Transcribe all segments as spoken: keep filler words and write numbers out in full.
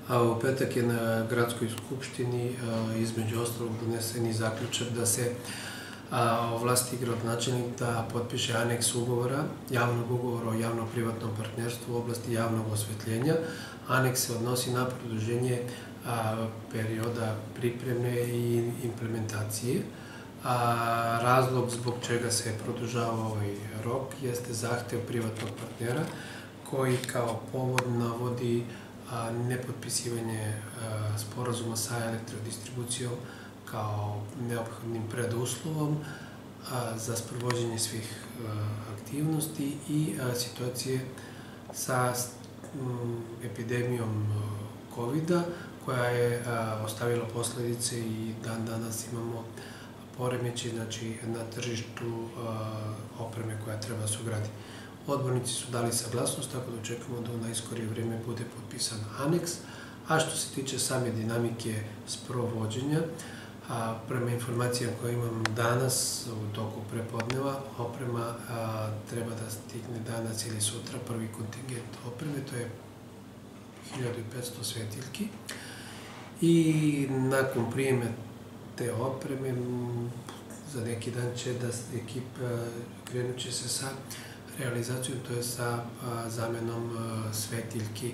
A u petak je na Gradskoj skupštini između ostalog donesen i zaključak da se ovlasti gradonačelnik da potpiše aneks ugovora, javnog ugovora o javno-privatnom partnerstvu u oblasti javnog osvetljenja. Aneks se odnosi na produženje perioda pripreme i implementacije. Razlog zbog čega se produžava ovaj rok jeste zahtev privatnog partnera koji kao povod navodi nepotpisivanje sporazuma sa elektrodistribucijom kao neophodnim preduslovom za sprovođenje svih aktivnosti i situacije sa epidemijom kovida koja je ostavila posledice i dan danas imamo poremećaj na tržištu opreme koja treba se ugraditi. Odbornici su dali saglasnost, tako da očekujemo da u najskorije vreme bude potpisan aneks. A što se tiče same dinamike sprovođenja, prema informacijama koje imam danas u toku prepodneva, oprema treba da stigne danas ili sutra prvi kontingent opreme, to je hiljadu petsto svetiljki. I nakon prijeme te opreme, za neki dan će da ekipa krenut će se sa realizacijom, to je sa zamenom svetiljki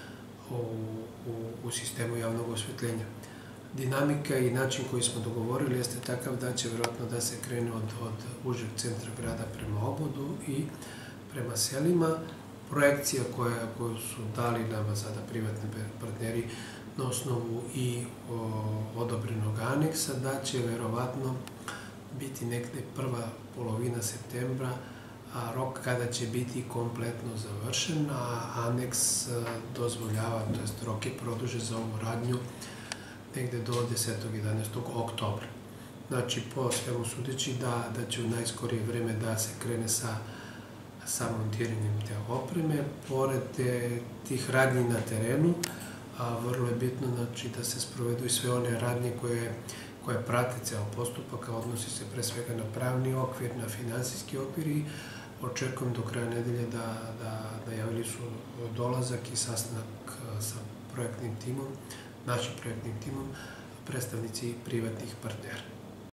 u sistemu javnog osvetljenja. Dinamika i način koji smo dogovorili jeste takav da će vjerojatno da se krene od užeg centra grada prema obodu i prema selima. Projekcija koju su dali nama sada privatni partneri na osnovu i odobrenog aneksa, da će verovatno biti nekde prva polovina septembra rok kada će biti kompletno završen, a aneks dozvoljava, to jest rok je produžen za ovu radnju negde do desetog jedanaestog oktobra. Znači, po svemu sudeći da će u najskorije vreme da se krene sa montiranjem te opreme. Pored tih radnji na terenu, vrlo je bitno da se sprovedu i sve one radnje koje prate ceo postupak, a odnosi se pre svega na pravni okvir, na finansijski okvir i očekujem do kraja nedelje da najavili su dolazak i sastanak sa projektnim timom, našim projektnim timom, predstavnici privatnih partnera.